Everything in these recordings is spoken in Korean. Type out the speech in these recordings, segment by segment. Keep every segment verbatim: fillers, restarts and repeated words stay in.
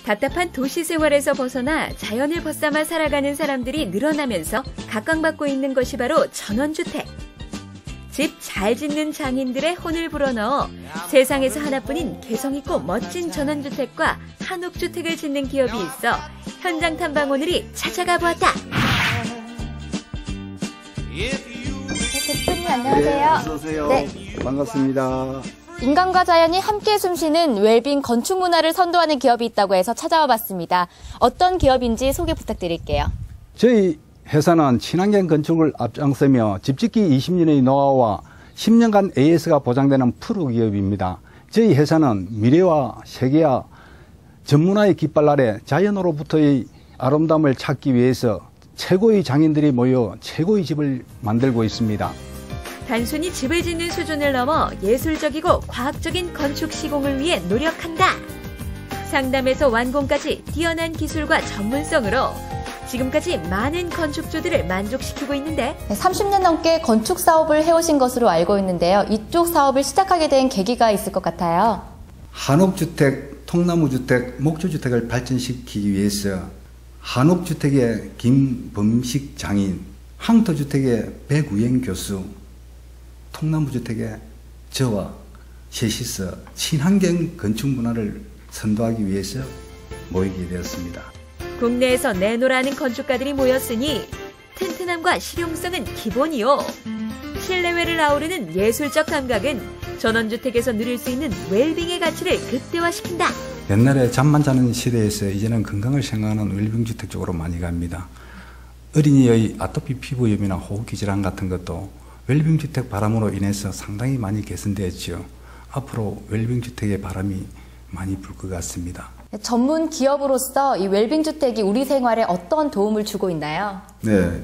답답한 도시 생활에서 벗어나 자연을 벗삼아 살아가는 사람들이 늘어나면서 각광받고 있는 것이 바로 전원주택. 집 잘 짓는 장인들의 혼을 불어넣어 세상에서 하나뿐인 개성있고 멋진 전원주택과 한옥주택을 짓는 기업이 있어 현장 탐방 오늘이 찾아가 보았다. 대표님 안녕하세요. 네, 어서 오세요. 네. 반갑습니다. 인간과 자연이 함께 숨쉬는 웰빙 건축 문화를 선도하는 기업이 있다고 해서 찾아와 봤습니다. 어떤 기업인지 소개 부탁드릴게요. 저희 회사는 친환경 건축을 앞장서며 집짓기 이십 년의 노하우와 십 년간 에이에스가 보장되는 프로 기업입니다. 저희 회사는 미래와 세계와 전문화의 깃발 아래 자연으로부터의 아름다움을 찾기 위해서 최고의 장인들이 모여 최고의 집을 만들고 있습니다. 단순히 집을 짓는 수준을 넘어 예술적이고 과학적인 건축 시공을 위해 노력한다. 상담에서 완공까지 뛰어난 기술과 전문성으로 지금까지 많은 건축주들을 만족시키고 있는데 삼십 년 넘게 건축 사업을 해오신 것으로 알고 있는데요. 이쪽 사업을 시작하게 된 계기가 있을 것 같아요. 한옥주택, 통나무주택, 목조주택을 발전시키기 위해서 한옥주택의 김범식 장인, 황토주택의 백우영 교수, 통나무주택의 저와 셋이서 친환경 건축 문화를 선도하기 위해서 모이게 되었습니다. 국내에서 내놓으라는 건축가들이 모였으니 튼튼함과 실용성은 기본이요. 실내외를 아우르는 예술적 감각은 전원주택에서 누릴 수 있는 웰빙의 가치를 극대화시킨다. 옛날에 잠만 자는 시대에서 이제는 건강을 생각하는 웰빙주택 쪽으로 많이 갑니다. 어린이의 아토피 피부염이나 호흡기 질환 같은 것도 웰빙주택 바람으로 인해서 상당히 많이 개선되었죠. 앞으로 웰빙주택의 바람이 많이 불 것 같습니다. 전문 기업으로서 이 웰빙 주택이 우리 생활에 어떤 도움을 주고 있나요? 네,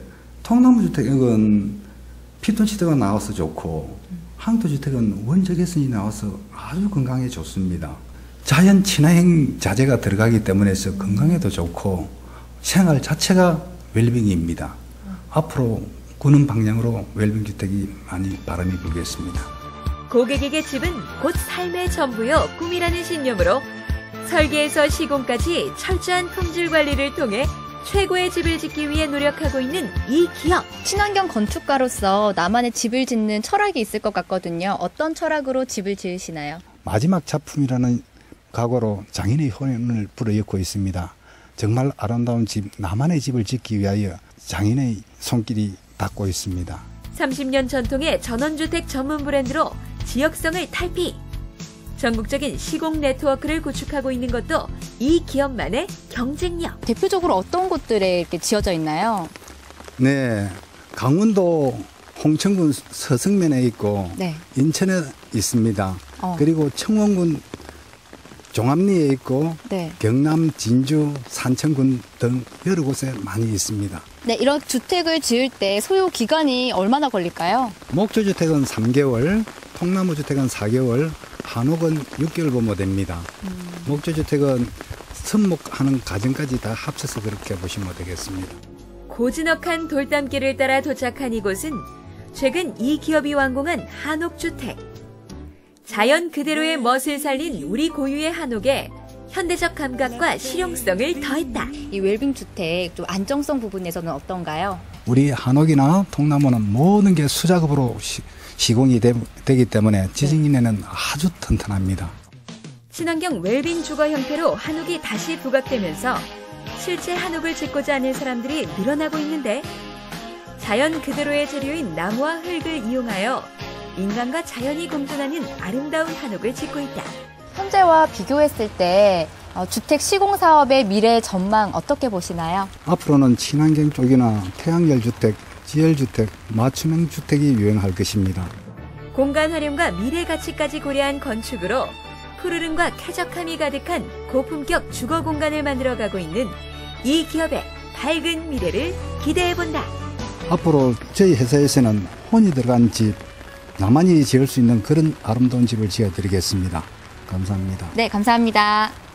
통나무주택은 피톤치드가 나와서 좋고 황토주택은 원적외선이 나와서 아주 건강에 좋습니다. 자연 친화형 자재가 들어가기 때문에 건강에도 좋고 생활 자체가 웰빙입니다. 앞으로 그런 방향으로 웰빙 주택이 많이 바람이 불겠습니다. 고객에게 집은 곧 삶의 전부요 꿈이라는 신념으로 설계에서 시공까지 철저한 품질 관리를 통해 최고의 집을 짓기 위해 노력하고 있는 이 기업. 친환경 건축가로서 나만의 집을 짓는 철학이 있을 것 같거든요. 어떤 철학으로 집을 지으시나요? 마지막 작품이라는 각오로 장인의 혼을 불어넣고 있습니다. 정말 아름다운 집, 나만의 집을 짓기 위하여 장인의 손길이 닿고 있습니다. 삼십 년 전통의 전원주택 전문 브랜드로 지역성을 탈피. 전국적인 시공 네트워크를 구축하고 있는 것도 이 기업만의 경쟁력. 대표적으로 어떤 곳들에 이렇게 지어져 있나요? 네, 강원도 홍천군 서성면에 있고 네. 인천에 있습니다. 어. 그리고 청원군 종암리에 있고 네. 경남 진주 산청군 등 여러 곳에 많이 있습니다. 네, 이런 주택을 지을 때 소요 기간이 얼마나 걸릴까요? 목조주택은 삼 개월, 통나무주택은 사 개월, 한옥은 육 개월 보면 됩니다. 음. 목조주택은 선목하는 과정까지 다 합쳐서 그렇게 보시면 되겠습니다. 고즈넉한 돌담길을 따라 도착한 이곳은 최근 이 기업이 완공한 한옥주택. 자연 그대로의 멋을 살린 우리 고유의 한옥에 현대적 감각과 실용성을 더했다. 이 웰빙 주택 좀 안정성 부분에서는 어떤가요? 우리 한옥이나 통나무는 모든 게 수작업으로 시, 시공이 되, 되기 때문에 지진에는 아주 튼튼합니다. 친환경 웰빙 주거 형태로 한옥이 다시 부각되면서 실제 한옥을 짓고자 하는 사람들이 늘어나고 있는데 자연 그대로의 재료인 나무와 흙을 이용하여 인간과 자연이 공존하는 아름다운 한옥을 짓고 있다. 현재와 비교했을 때 주택 시공 사업의 미래 전망 어떻게 보시나요? 앞으로는 친환경 쪽이나 태양열 주택, 지열 주택, 맞춤형 주택이 유행할 것입니다. 공간 활용과 미래 가치까지 고려한 건축으로 푸르름과 쾌적함이 가득한 고품격 주거 공간을 만들어가고 있는 이 기업의 밝은 미래를 기대해본다. 앞으로 저희 회사에서는 혼이 들어간 집, 나만이 지을 수 있는 그런 아름다운 집을 지어드리겠습니다. 감사합니다. 네, 감사합니다.